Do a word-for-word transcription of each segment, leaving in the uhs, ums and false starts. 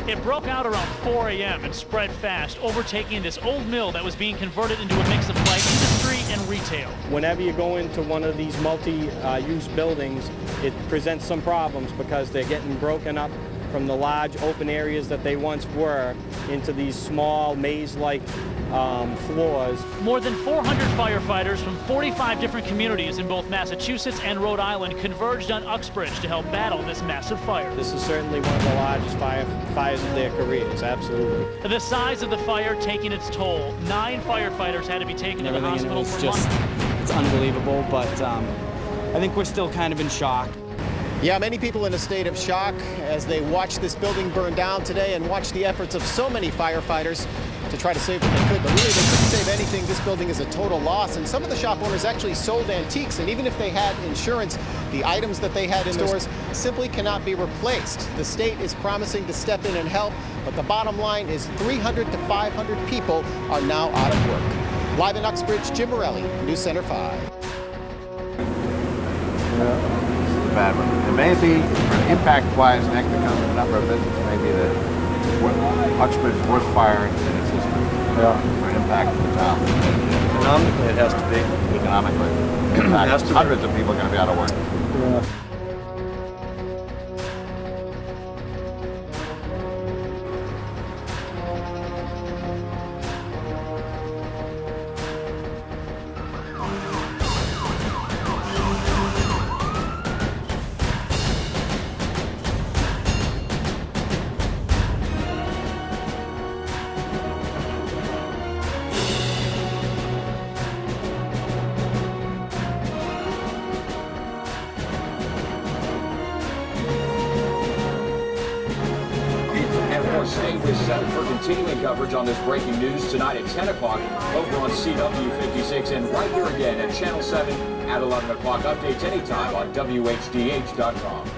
It broke out around four A M and spread fast, overtaking this old mill that was being converted into a mix of light industry and retail. Whenever you go into one of these multi-use buildings, it presents some problems because they're getting broken up from the large open areas that they once were into these small maze-like um, floors. More than four hundred firefighters from forty-five different communities in both Massachusetts and Rhode Island converged on Uxbridge to help battle this massive fire. This is certainly one of the largest fire, fires of their careers, absolutely. The size of the fire taking its toll. Nine firefighters had to be taken to the hospital It's for just, months. it's unbelievable, but um, I think we're still kind of in shock. Yeah, many people in a state of shock as they watch this building burn down today and watch the efforts of so many firefighters to try to save what they could. But really, they couldn't save anything. This building is a total loss. And some of the shop owners actually sold antiques. And even if they had insurance, the items that they had in stores simply cannot be replaced. The state is promising to step in and help. But the bottom line is three hundred to five hundred people are now out of work. Live in Uxbridge, Jim Morelli, News Center five. Yeah. Bad one. It may be, impact-wise, next because of the number of businesses, maybe the Uxbridge's worst fire in its history. Yeah. For impact to the town. Economically, it has to be. Economically, impact. Has to be. Hundreds of people are going to be out of work. Yeah. Stay with Senate for continuing coverage on this breaking news tonight at ten o'clock over on C W fifty-six and right here again at Channel seven at eleven o'clock. Updates anytime on W H D H dot com.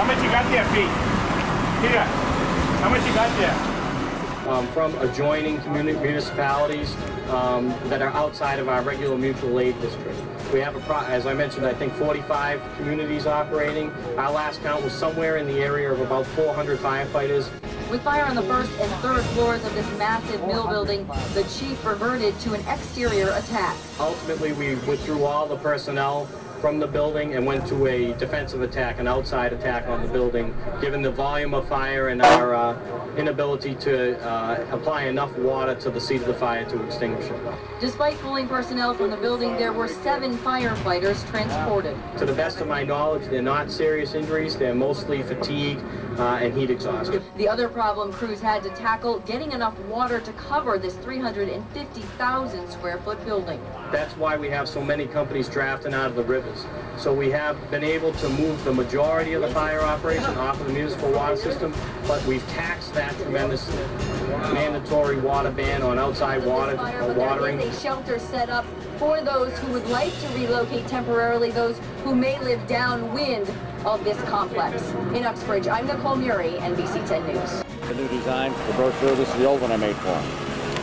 How much you got there, Pete? Peter, how much you got there? Um, from adjoining community municipalities um, that are outside of our regular mutual aid district. We have, a pro as I mentioned, I think forty-five communities operating. Our last count was somewhere in the area of about four hundred firefighters. With fire on the first and third floors of this massive mill building, the chief reverted to an exterior attack. Ultimately, we withdrew all the personnel from the building and went to a defensive attack, an outside attack on the building, given the volume of fire and our uh, inability to uh, apply enough water to the seat of the fire to extinguish it. Despite pulling personnel from the building, there were seven firefighters transported. To the best of my knowledge, they're not serious injuries. They're mostly fatigue uh, and heat exhaustion. The other problem crews had to tackle, getting enough water to cover this three hundred fifty thousand square foot building. That's why we have so many companies drafting out of the rivers. So we have been able to move the majority of the fire operation off of the municipal water system, but we've taxed that tremendously. Mandatory water ban on outside water, uh, watering. There is a shelter set up for those who would like to relocate temporarily, those who may live downwind of this complex. In Uxbridge, I'm Nicole Murray, N B C ten News. The new design, the brochure, this is the old one I made for him.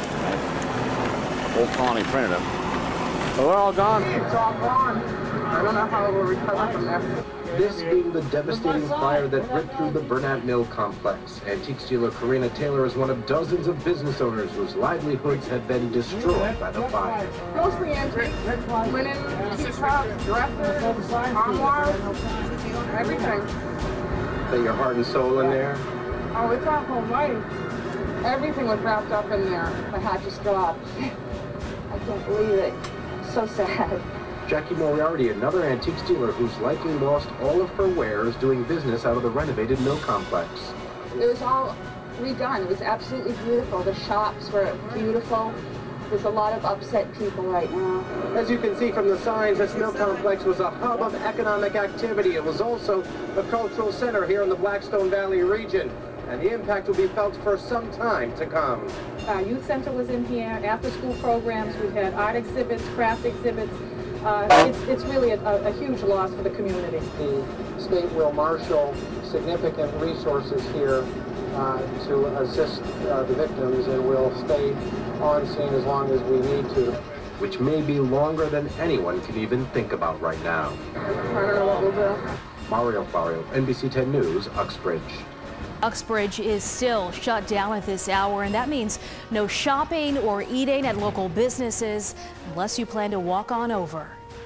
Old Colony printed them. But we're all gone. It's all gone. I don't know how it will recover from this. This being the devastating fire that ripped through the Bernat Mill complex. Antique dealer Karina Taylor is one of dozens of business owners whose livelihoods have been destroyed by the fire. Mostly antiques, linen, teacups, dresses, armoires, everything. Put your heart and soul in there? Oh, it's our whole life. Everything was wrapped up in there. My heart just dropped. I can't believe it. So sad. Jackie Moriarty, another antique dealer who's likely lost all of her wares doing business out of the renovated mill complex. It was all redone. It was absolutely beautiful. The shops were beautiful. There's a lot of upset people right now. As you can see from the signs, this mill complex was a hub of economic activity. It was also a cultural center here in the Blackstone Valley region, and the impact will be felt for some time to come. Our youth center was in here, after-school programs. We've had art exhibits, craft exhibits. Uh, it's, it's really a, a huge loss for the community. The state will marshal significant resources here uh, to assist uh, the victims, and will stay on scene as long as we need to. Which may be longer than anyone can even think about right now. I don't know what we'll do. Mario Fario, N B C ten News, Uxbridge. Uxbridge is still shut down at this hour, and that means no shopping or eating at local businesses unless you plan to walk on over.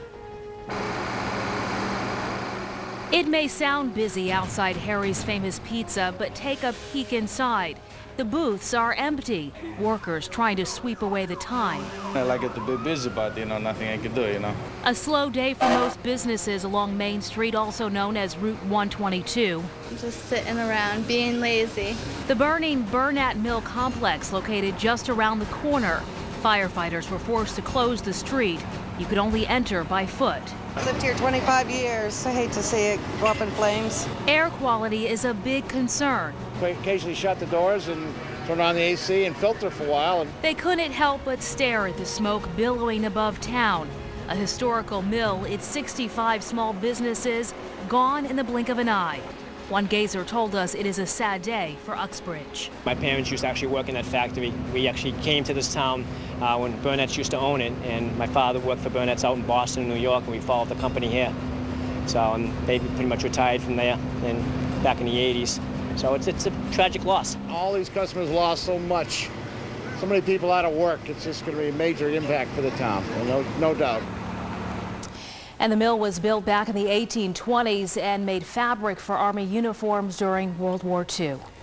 It may sound busy outside Harry's Famous Pizza, but take a peek inside. The booths are empty. Workers trying to sweep away the time. I like it to be busy, but you know, nothing I can do, you know. A slow day for most businesses along Main Street, also known as Route one twenty-two. Just sitting around, being lazy. The burning Bernat Mill complex located just around the corner. Firefighters were forced to close the street. You could only enter by foot. I lived here twenty-five years. I hate to see it go up in flames. Air quality is a big concern. We occasionally shut the doors and turn on the A C and filter for a while. And they couldn't help but stare at the smoke billowing above town. A historical mill, its sixty-five small businesses gone in the blink of an eye. One gazer told us it is a sad day for Uxbridge. My parents used to actually work in that factory. We actually came to this town uh, when Bernat's used to own it, and my father worked for Bernat's out in Boston and New York, and we followed the company here. So and they pretty much retired from there and back in the eighties. So it's, it's a tragic loss. All these customers lost so much. So many people out of work. It's just going to be a major impact for the town, no, no doubt. And the mill was built back in the eighteen twenties and made fabric for Army uniforms during World War Two.